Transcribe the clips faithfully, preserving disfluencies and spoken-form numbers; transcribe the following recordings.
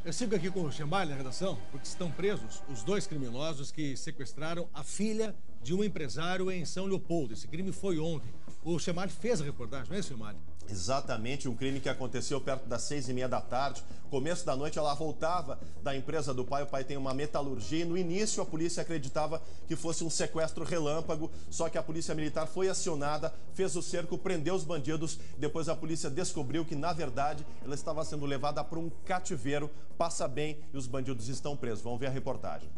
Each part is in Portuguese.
Eu sigo aqui com o Chembali na redação, porque estão presos os dois criminosos que sequestraram a filha de um empresário em São Leopoldo. Esse crime foi ontem. O Chembali fez a reportagem, não é isso, Chembali? Exatamente, um crime que aconteceu perto das seis e meia da tarde. Começo da noite, ela voltava da empresa do pai. O pai tem uma metalurgia e no início a polícia acreditava que fosse um sequestro relâmpago. Só que a polícia militar foi acionada, fez o cerco, prendeu os bandidos. Depois a polícia descobriu que, na verdade, ela estava sendo levada para um cativeiro. Passa bem e os bandidos estão presos. Vamos ver a reportagem.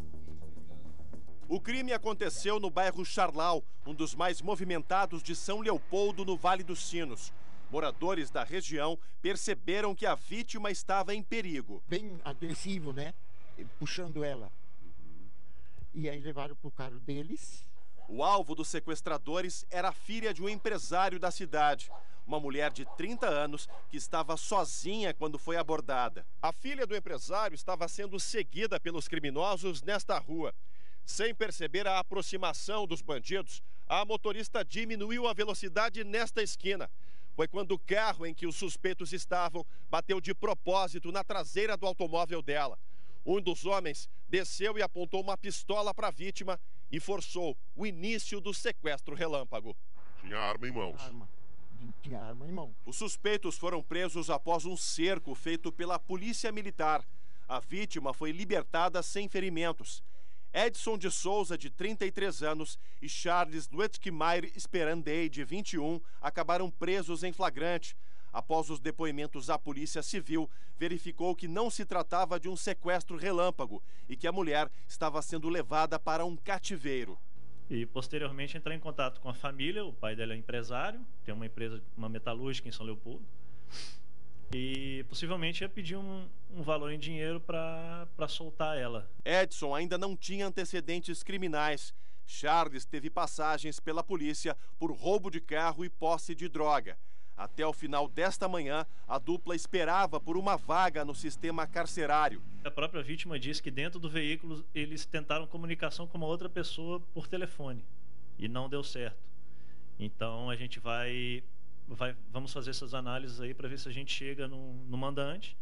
O crime aconteceu no bairro Charlau, um dos mais movimentados de São Leopoldo, no Vale dos Sinos. Moradores da região perceberam que a vítima estava em perigo. Bem agressivo, né? Puxando ela. E aí levaram para o carro deles. O alvo dos sequestradores era a filha de um empresário da cidade. Uma mulher de trinta anos que estava sozinha quando foi abordada. A filha do empresário estava sendo seguida pelos criminosos nesta rua. Sem perceber a aproximação dos bandidos, a motorista diminuiu a velocidade nesta esquina. Foi quando o carro em que os suspeitos estavam bateu de propósito na traseira do automóvel dela. Um dos homens desceu e apontou uma pistola para a vítima e forçou o início do sequestro relâmpago. Tinha arma em mãos. Arma. Tinha arma em mão. Os suspeitos foram presos após um cerco feito pela polícia militar. A vítima foi libertada sem ferimentos. Edson de Souza, de trinta e três anos, e Charles Luetkemeyer Esperandei, de vinte e um, acabaram presos em flagrante. Após os depoimentos à Polícia Civil, verificou que não se tratava de um sequestro relâmpago e que a mulher estava sendo levada para um cativeiro. E posteriormente entrar em contato com a família. O pai dela é empresário, tem uma empresa, uma metalúrgica em São Leopoldo. E possivelmente ia pedir um, um valor em dinheiro para soltar ela. Edson ainda não tinha antecedentes criminais. Charles teve passagens pela polícia por roubo de carro e posse de droga. Até o final desta manhã, a dupla esperava por uma vaga no sistema carcerário. A própria vítima disse que dentro do veículo eles tentaram comunicação com uma outra pessoa por telefone e não deu certo. Então a gente vai... Vai, vamos fazer essas análises aí para ver se a gente chega no, no mandante